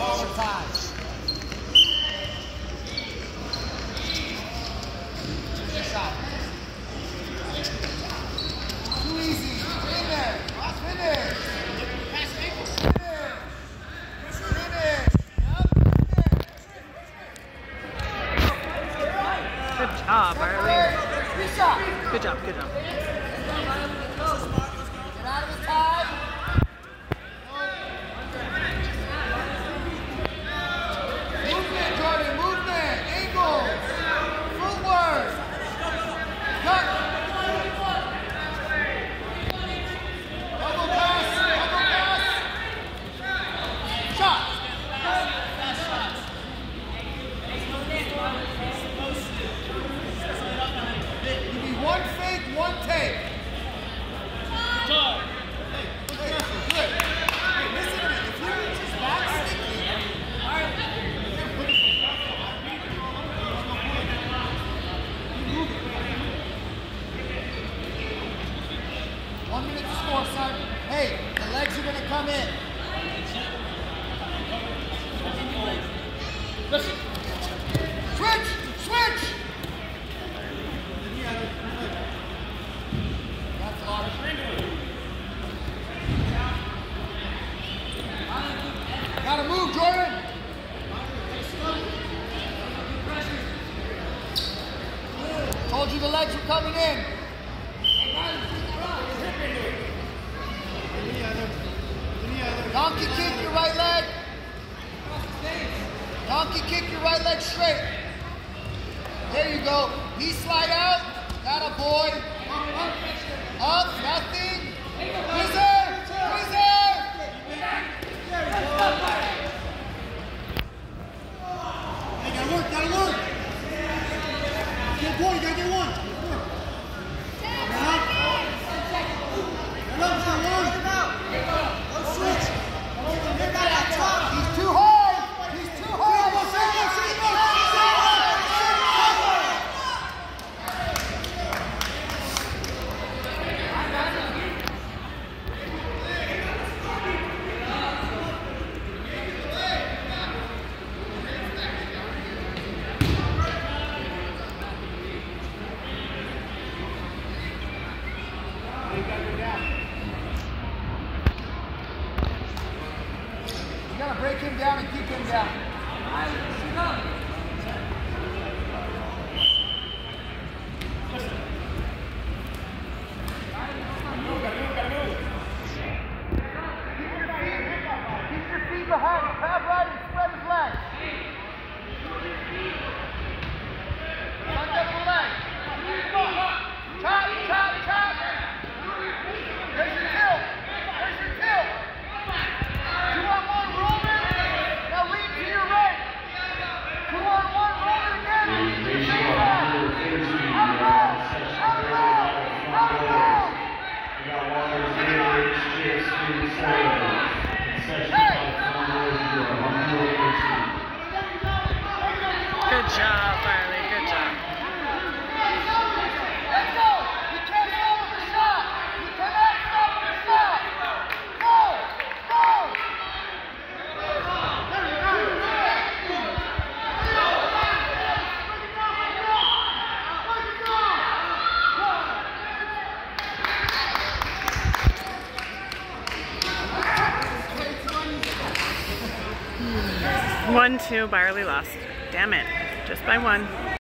Overtime. Shot. Too easy. In there. Finish. Good job, Barley. Good job, good job. Get out of the tie. Movement, Jordan, movement. Angle. Footwork. Cut. Double pass. Shot. You need one fake, one take. Good. Hey, listen to me. If you just back sticky, 1 minute to score, son. Hey, the legs are gonna come in. Listen. Switch! That's a lot. Gotta move, Jordan! Told you the legs were coming in. Donkey kick your right leg. Donkey kick your right leg straight. There you go. Knee slide out. That a boy. Up, nothing. Whizzer! Hey, gotta work. Get one, you gotta get one. He's too hard. You gotta break him down and keep him down. Keep your feet behind. Grab right and spread his legs. Front of the leg. Chop. There's your tilt. 2-on-1 roller. Now lean to your right. 2-on-1 roller again. Good job, Barley. Good job. Let's go. You can't stop with the shot. You cannot stop with the shot. Go. One, two, Barley lost. Damn it. Just by one.